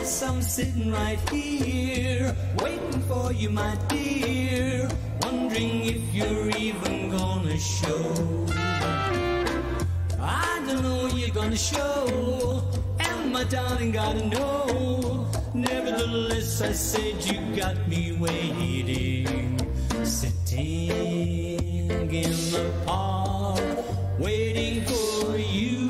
Yes, I'm sitting right here, waiting for you, my dear, wondering if you're even gonna show. I don't know you're gonna show, and my darling gotta know. Nevertheless, I said you got me waiting, sitting in the park, waiting for you.